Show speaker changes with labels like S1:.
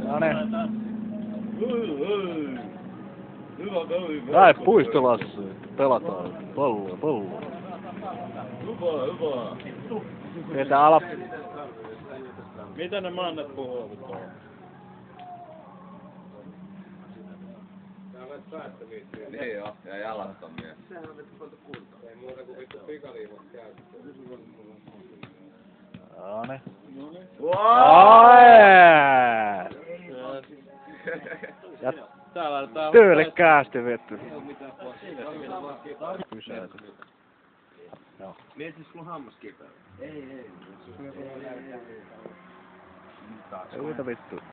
S1: No ne.
S2: Hyvä kaveri.
S1: Lähe puistolassi. Pelataan. Palloa.
S2: Hyvä.
S1: Pidetään ala.
S2: Mitä ne mannet puhuvat tuolla?
S3: Niin joo, ja jalat on myös.
S4: Ei muuta kuin vittu pikaliimat käytetty.
S1: No ne. Ja tyylikkäästi vetty. Pysäytä. Joo.
S4: Mietit sulla hammas kipeä? Ei.
S1: Ei vittu.